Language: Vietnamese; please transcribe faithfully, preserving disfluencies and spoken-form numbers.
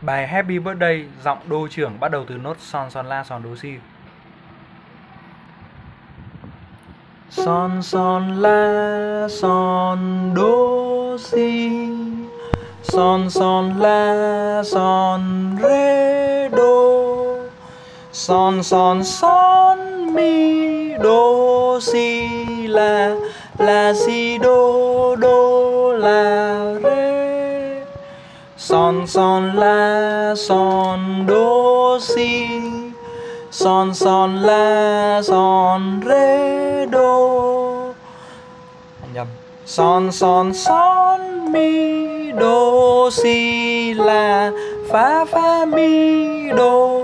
Bài Happy Birthday giọng đô trưởng bắt đầu từ nốt son son la son đô si. Son son la son đô si, son son la son rê đô, son son son mi đô si la, la si đô đô la rê, son son la son đô si, son son la son rê đô. Nhầm. Son son son mi đô si la, fa fa mi đô